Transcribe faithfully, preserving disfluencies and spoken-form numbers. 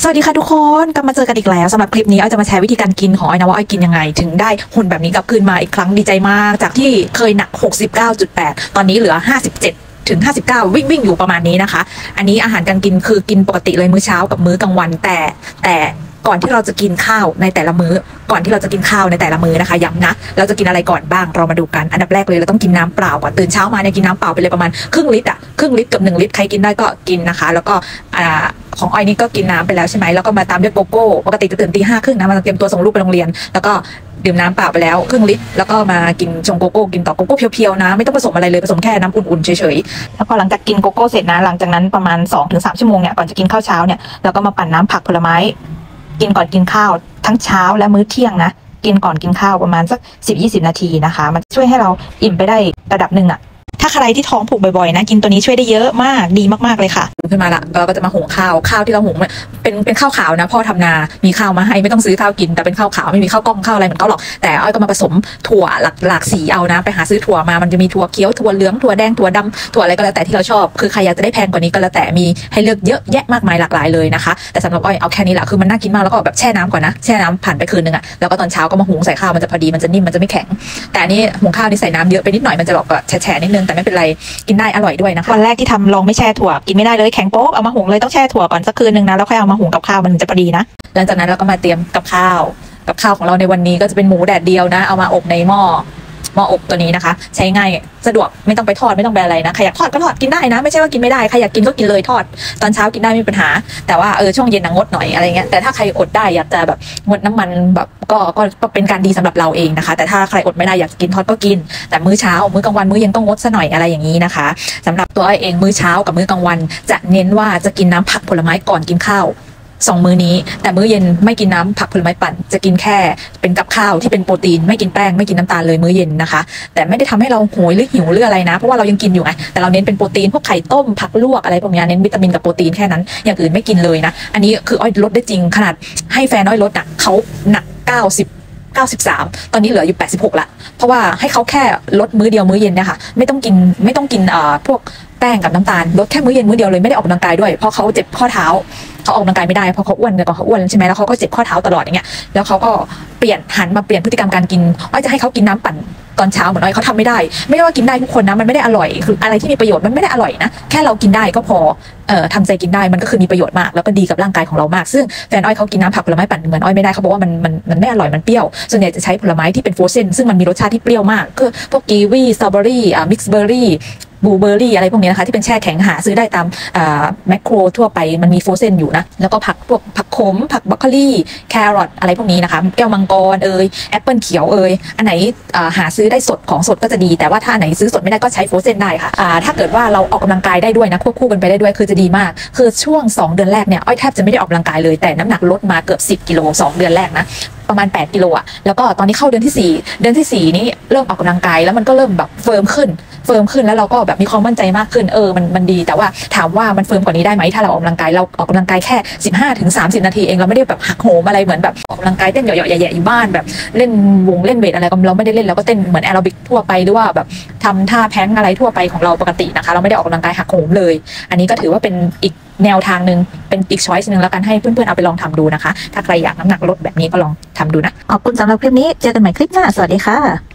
สวัสดีค่ะทุกคนกลับมาเจอกันอีกแล้วสำหรับคลิปนี้อ้อยจะมาแชร์วิธีการกินของอ้อยนะว่าอ้อยกินยังไงถึงได้หุ่นแบบนี้กลับคืนมาอีกครั้งดีใจมากจากที่เคยหนัก หกสิบเก้าจุดแปด ตอนนี้เหลือห้าสิบเจ็ดถึงห้าสิบเก้าวิ่งวิ่งอยู่ประมาณนี้นะคะอันนี้อาหารการกินคือกินปกติเลยมื้อเช้ากับมื้อกลางวันแต่แต่ก่อนที่เราจะกินข้าวในแต่ละมื้อก่อนที่เราจะกินข้าวในแต่ละมื้อนะคะย้ำนะเราจะกินอะไรก่อนบ้างเรามาดูกันอันดับแรกเลยเราต้องกินน้ำเปล่าก่อนตื่นเช้ามาเนี่ยกินน้ำเปล่าไปเลยประมาณครึ่งลิตรอ่ะครึ่งลิตรกับหนึ่งลิตรใครกินได้ก็กินนะคะแล้วก็อ่าของอ้อยนี่ก็กินน้ำไปแล้วใช่ไหมแล้วก็มาตามด้วยโกโก้ปกติจะตื่นตีห้าครึ่งนะมาเตรียมตัวส่งลูกไปโรงเรียนแล้วก็ดื่มน้ำเปล่าไปแล้วครึ่งลิตรแล้วก็มากินชงโกโก้กินต่อโกโก้เพียวๆนะไม่ต้องผสมอะไรเลยผสมแค่น้ำอุ่นๆเฉยๆแล้วพอหลังจากกินโกโก้เสร็จนะหลังจากนั้นประมาณ สองถึงสาม ชั่วโมงเนี่ยก่อนจะกินข้าวเช้าเนี่ยเราก็มาปั่นน้ำผักผลไม้กินก่อนกินข้าวทั้งเช้าและมื้อเที่ยงนะกินก่อนกินข้าวประมาณสัก สิบถึงยี่สิบ นาทีนะคะมันช่วยให้เราอิ่มไปได้ระดับหนึ่งอะถ้าใครที่ท้องผูกบ่อยๆนะกินตัวนี้ช่วยได้เยอะมากดีมากๆเลยค่ะขึ้นมาละเราก็จะมาหุงข้าวข้าวที่เราหุงเป็นเป็นข้าวขาวนะพ่อทำนามีข้าวมาให้ไม่ต้องซื้อข้าวกินแต่เป็นข้าวขาวไม่มีข้าวกล้องข้าวอะไรเหมือนเขาหรอกแต่อ้อยก็มาผสมถั่วหลากหลากสีเอานะไปหาซื้อถั่วมามันจะมีถั่วเขียวถั่วเหลืองถั่วแดงถั่วดำถั่วอะไรก็แล้วแต่ที่เราชอบคือใครอยากจะได้แพงกว่านี้ก็แล้วแต่มีให้เลือกเยอะแยะมากมายหลากหลายเลยนะคะแต่สำหรับอ้อยเอาแค่นี้แหละคือมันน่ากินมากแล้วก็แบบแช่น้ำก่อนนะแช่น้ำผ่านไปคืนนึงอะแล้วก็ตอนเช้าก็มาหุงใส่ข้าวมันจะพอดีมันจะนิ่มมันจะไม่แข็งแต่อันนี้หุงข้าวนี่ใส่น้ำเยอะไปนิดหน่อยมันจะแบบแฉะๆนิดนึงแต่ไม่เป็นไรกินได้อร่อยด้วยนะคะวันแรกที่ทำลองไม่แช่ถั่วกินไม่ได้เลยแข็งโป๊กเอามาหุงเลยต้องแช่ถั่วก่อนสักคืนนึงนะแล้วค่อยเอามาหุงกับข้าวมันจะพอดีนะหลังจากนั้นเราก็มาเตรียมกับข้าวกับข้าวของเราในวันนี้ก็จะเป็นหมูแดดเดียวนะเอามาอบในหม้อหม้ออบตัวนี้นะคะใช้ง่ายสะดวกไม่ต้องไปทอดไม่ต้องไปอะไรนะใครอยากทอดก็ทอดกินได้นะไม่ใช่ว่ากินไม่ได้ใครอยากกินก็กินเลยทอดตอนเช้ากินได้ไม่มีปัญหาแต่ว่าเออช่วงเย็นนะงดหน่อยอะไรเงี้ยแต่ถ้าใครอดได้อยากจะแบบงดน้ำมันแบบก็ก็ก็เป็นการดีสำหรับเราเองนะคะแต่ถ้าใครอดไม่ได้อยากกินทอดก็กินแต่มื้อเช้ามื้อกลางวันมื้อเย็นต้องงดซะหน่อยอะไรอย่างนี้นะคะสำหรับตัวเองมื้อเช้ากับมื้อกลางวันจะเน้นว่าจะกินน้ำผักผลไม้ก่อนกินข้าวสองมื้อนี้แต่มื้อเย็นไม่กินน้ำผักผลไม้ปั่นจะกินแค่เป็นกับข้าวที่เป็นโปรตีนไม่กินแป้งไม่กินน้ำตาลเลยมื้อเย็นนะคะแต่ไม่ได้ทำให้เราโหยหรือหิวหรืออะไรนะเพราะว่าเรายังกินอยู่ไงแต่เราเน้นเป็นโปรตีนพวกไข่ต้มผักลวกอะไรพวกนี้เน้นวิตามินกับโปรตีนแค่นั้นอย่างอื่นไม่กินเลยนะอันนี้คืออ้อยลดได้จริงขนาดให้แฟนอ้อยลดอ่ะเขาหนักเก้าสิบเก้าสิบสามตอนนี้เหลืออยู่แปดสิบหกละเพราะว่าให้เขาแค่ลดมื้อเดียวมื้อเย็นเนี่ยค่ะไม่ต้องกินไม่ต้องกินเอ่อพวกแป้งกับน้ำตาลลดแค่มื้อเย็นมื้อเดียวเลยไม่ได้ออกกำลังกายด้วยเพราะเขาเจ็บข้อเท้าเขาออกกำลังกายไม่ได้เพราะเขาอ้วนแต่ก่อนเขาอ้วนใช่ไหมแล้วเขาก็เจ็บข้อเท้าตลอดอย่างเงี้ยแล้วเขาก็เปลี่ยนหันมาเปลี่ยนพฤติกรรมการกินอ้อยจะให้เขากินน้ำปั่นตอนเช้าเหมือนอ้อยเขาทำไม่ได้ไม่ได้ว่ากินได้ทุกคนนะมันไม่ได้อร่อยคืออะไรที่มีประโยชน์มันไม่ได้อร่อยนะแค่เรากินได้ก็พอเอ่อทำใจกินได้มันก็คือมีประโยชน์มากแล้วก็ดีกับร่างกายของเรามากซึ่งแฟนอ้อยเขากินน้ำผักผลไม้ปั่นเหมือนอ้อยไม่ได้เขาบอกว่ามันมันมันไม่อร่อยมันเปรี้ยวส่วนใหญ่จะใช้ผลไม้ที่เป็นโฟรเซนซึ่งมันมีรสชาติที่เปรี้ยวมากก็พวกกีวีสตรอเบอรี่อ่ามิกซ์เบอร์รี่บลูเบอร์รี่อะไรพวกนี้นะคะที่เป็นแช่แข็งหาซื้อได้ตามแมคโครทั่วไปมันมีโฟรเซนอยู่นะแล้วก็ผักพวกผักขมผักบรอกโคลีแครอทอะไรพวกนี้นะคะแก้วมังกรเอยแอปเปิลเขียวเอยอันไหนหาซื้อได้สดของสดก็จะดีแต่ว่าถ้าอันไหนซื้อสดไม่ได้ก็ใช้โฟรเซนได้ค่ะถ้าเกิดว่าเราออกกำลังกายได้ด้วยนะควบคู่กันไปได้ด้วยคือจะดีมากคือช่วงสองเดือนแรกเนี่ยอ้อยแทบจะไม่ได้ออกกำลังกายเลยแต่น้ำหนักลดมาเกือบสิบกิโลสองเดือนแรกนะประมาณแปดกิโลอ่ะแล้วก็ตอนนี้เข้าเดือนที่สี่เดือนที่สี่นี้เริ่มออกกำลังกายแล้วมันก็เริ่มแบบเฟิร์มขึ้นเฟิร์มขึ้นแล้วเราก็แบบมีความมั่นใจมากขึ้นเออมันมันดีแต่ว่าถามว่ามันเฟิร์มกว่านี้ได้ไหมถ้าเราออกกำลังกายเราออกกำลังกายแค่สิบห้าถึงสามสิบนาทีเองเราไม่ได้แบบหักโหมอะไรเหมือนแบบออกกำลังกายเต้นเหยาะๆแย่ๆอยู่บ้านแบบเล่นวงเล่นเวทอะไรก็เราไม่ได้เล่นเราก็เต้นเหมือนแอโรบิกทั่วไปหรือว่าแบบทำท่าแพงอะไรทั่วไปของเราปกตินะคะเราไม่ได้ออกกำลังกายหักโหมเลยอันนี้ก็ถือว่าเป็นอีกแนวทางหนึ่งเป็นอีกช้อยส์หนึ่งแล้วกันให้เพื่อนๆเอาไปลองทำดูนะคะถ้าใครอยากน้ำหนักลดแบบนี้ก็ลองทำดูนะขอบคุณสำหรับคลิปนี้เจอกันใหม่คลิปหน้าสวัสดีค่ะ